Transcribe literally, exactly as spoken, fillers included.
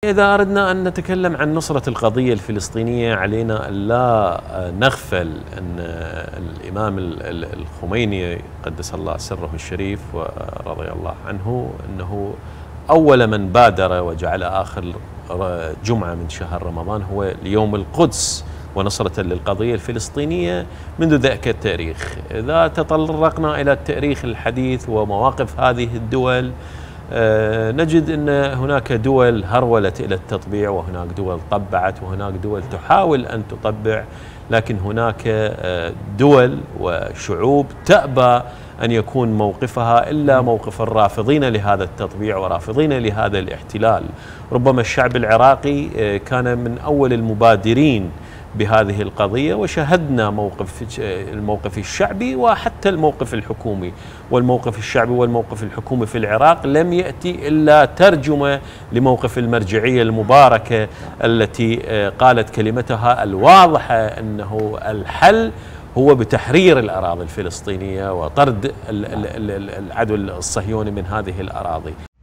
إذا أردنا أن نتكلم عن نصرة القضية الفلسطينية علينا أن لا نغفل أن الإمام الخميني قدس الله سره الشريف ورضي الله عنه أنه أول من بادر وجعل آخر جمعة من شهر رمضان هو ليوم القدس ونصرة للقضية الفلسطينية منذ ذاك التاريخ. إذا تطرقنا إلى التاريخ الحديث ومواقف هذه الدول نجد أن هناك دول هرولت إلى التطبيع، وهناك دول طبعت، وهناك دول تحاول أن تطبع، لكن هناك دول وشعوب تأبى أن يكون موقفها إلا موقف الرافضين لهذا التطبيع ورافضين لهذا الاحتلال. ربما الشعب العراقي كان من أول المبادرين بهذه القضية، وشهدنا موقف الموقف الشعبي وحتى الموقف الحكومي، والموقف الشعبي والموقف الحكومي في العراق لم يأتي إلا ترجمة لموقف المرجعية المباركة التي قالت كلمتها الواضحة أنه الحل هو بتحرير الأراضي الفلسطينية وطرد العدو الصهيوني من هذه الأراضي.